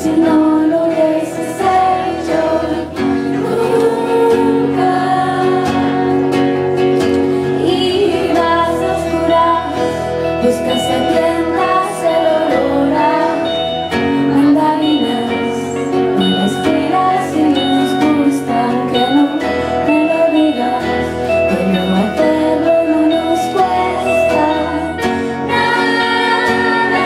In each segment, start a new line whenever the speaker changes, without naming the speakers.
no lo hubieses hecho nunca. Ibas a oscuras, buscas a tiendas el olor a mandarinas, y las filas y nos gustan que no me lo digas, pero hacerlo no nos cuesta nada.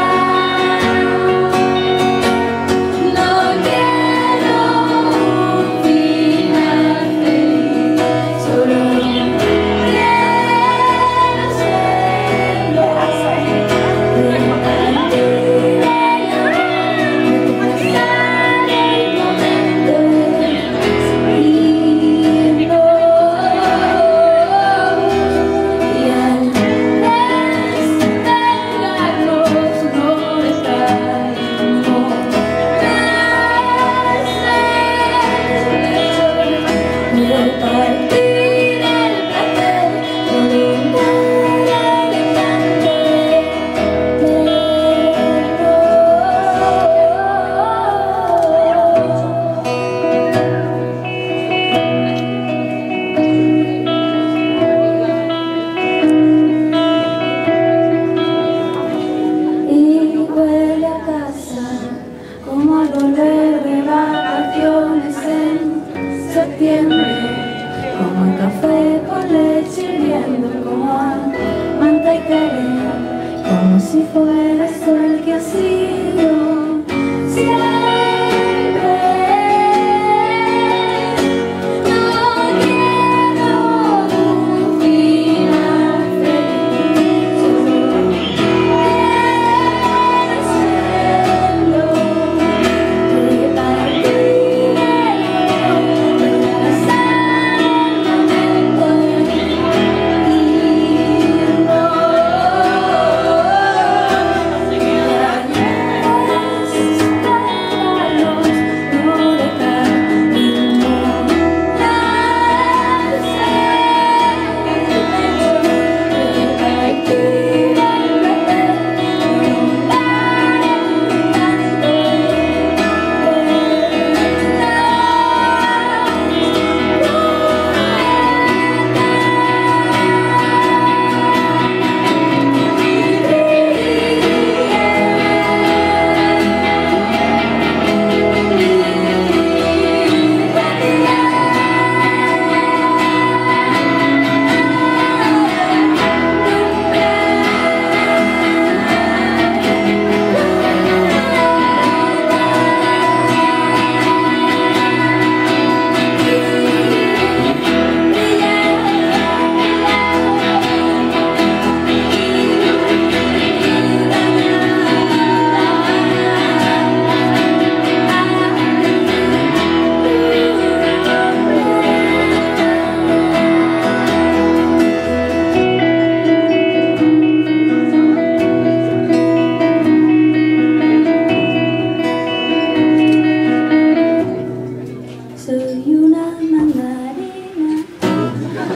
No quiero un final feliz, solo quiero ser como al volver de vacaciones en septiembre, como el café con leche hirviendo, como a manta y querer, como si fueras tú el que ha sido siempre.